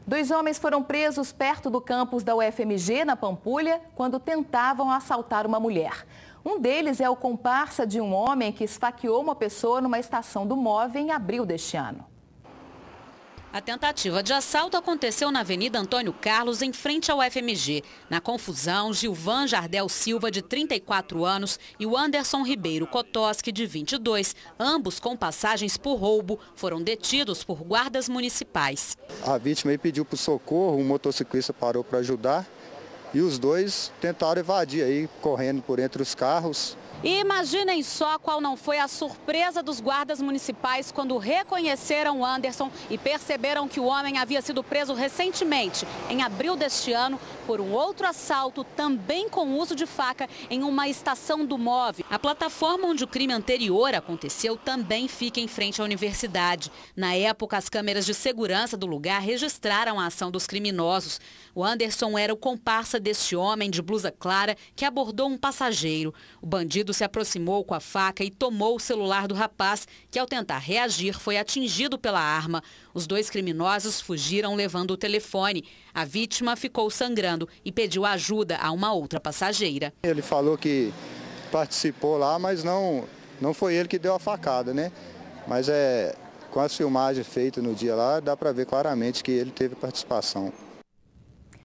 Dois homens foram presos perto do campus da UFMG, na Pampulha, quando tentavam assaltar uma mulher. Um deles é o comparsa de um homem que esfaqueou uma pessoa numa estação do MOVE em abril deste ano. A tentativa de assalto aconteceu na Avenida Antônio Carlos, em frente ao UFMG. Na confusão, Gilvan Jardel Silva, de 34 anos, e o Anderson Ribeiro Kotoski, de 22, ambos com passagens por roubo, foram detidos por guardas municipais. A vítima aí pediu para o socorro, um motociclista parou para ajudar e os dois tentaram evadir aí, correndo por entre os carros. E imaginem só qual não foi a surpresa dos guardas municipais quando reconheceram o Anderson e perceberam que o homem havia sido preso recentemente, em abril deste ano, por um outro assalto, também com uso de faca, em uma estação do MOVE. A plataforma onde o crime anterior aconteceu também fica em frente à universidade. Na época, as câmeras de segurança do lugar registraram a ação dos criminosos. O Anderson era o comparsa deste homem de blusa clara que abordou um passageiro. O bandido se aproximou com a faca e tomou o celular do rapaz, que ao tentar reagir foi atingido pela arma. Os dois criminosos fugiram levando o telefone. A vítima ficou sangrando e pediu ajuda a uma outra passageira. Ele falou que participou lá, mas não foi ele que deu a facada, né? Mas com as filmagens feitas no dia lá, dá para ver claramente que ele teve participação.